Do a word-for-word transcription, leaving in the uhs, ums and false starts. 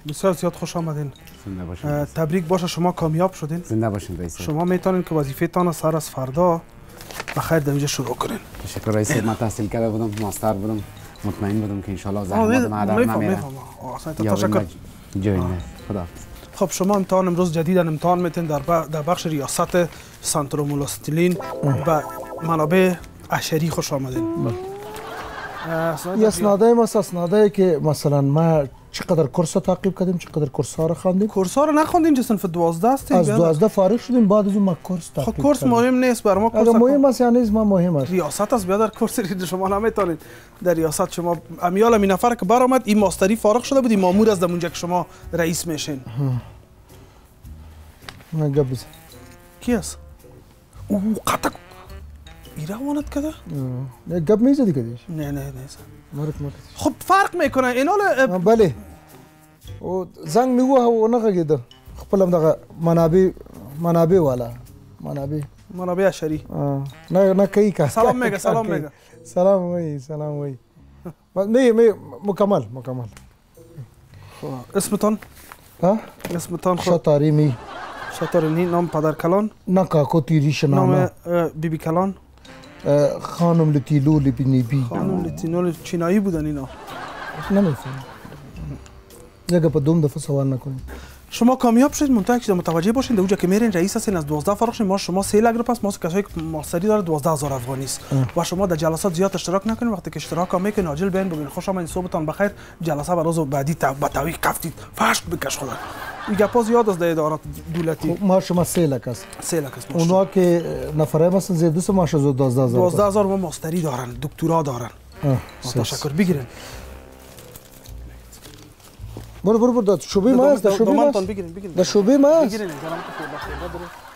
بسیار زیاد خوش آمدین. زنده باشین. تبریک باشه شما کامیاب شدین. زنده باشین رئیس. شما میتونین که وظیفه تان سر از فردا بخیر در اینجا شروع کنین. تشکر رئیس. من تحصیل کرده بودم، ماستر بودم، مطمئن بودم که ان شاء الله زحمت ما هدر نمیره. تشکر. جای نه. خدا. خب شما امتحان امروز جدیداً امتحان میتین در در بخش ریاست سنترومولاستلین و منابع اشری خوش آمدین. یه اسناده ما اسناده که مثلا ما چقدر کورس تعقیب کردیم، چقدر کورس ها رو خواندیم. کورس ها رو نخوندین چه صنف دوازده هستین؟ از دوازده فارغ شدیم، بعد از اون ما کورس تعقیب خب کورس مهم نیست بر ما. کورس مهم است یا نیست؟ ما مهم است. ریاست از بیادر کورس شما نمیتونید در ریاست شما امیال می نفر که برآمد این ماستری فارغ شده بودی مامور از اونجا که شما رئیس میشین. من گپ بزن. کی است؟ او قطع ایره وانت کده؟ نه گپ میزدی کدیش؟ نه نه نه. مرک مرک. خب فرق میکنه اینا ل بله. او زنگ میگو او نگیده. خپلم دغه منابع منابع والا منابع منابع اشری. نه نه کی کا. سلام میگه سلام میگه. سلام وی سلام وی. می می مکمل مکمل. اسمتون؟ ها؟ اسمتون خود؟ شطاری می. شطاری نام پدر کلان؟ نه کاکو تیریش نام. نام بیبی کلان؟ خانم لتیلو لبنیبی. خانم لتیلو چینایی بودن اینا؟ نمیفهم. دیگه په دوم دفعه سوال نکنید. شما کامیاب شدید منتها که متوجه باشین اونجا که میرین رئیس هستین از دوازده فارغ شدین. ما شما سه لگ رو پس ما کسایی که ماستری داره دوازده هزار افغانی است و شما در جلسات زیاد اشتراک نکنید. وقتی که اشتراک هم میکنین عاجل بیان بگین خوش آمدید صبحتان بخیر جلسه به روز بعدی با توی کفتید فشق بکش خدا. این گپا زیاد از ادارات دولتی. ما شما سه لک است. سه لک است. اونا که نفره مثلا زیر دوست ما شو دوازده هزار. دوازده هزار ما ماستری دارن، دکترا دارن. تشکر بگیرین. برو برو برو شوبه ما است، شوبه ما است. بگیرین بگیرین. در شوبه ما است. بگیرین.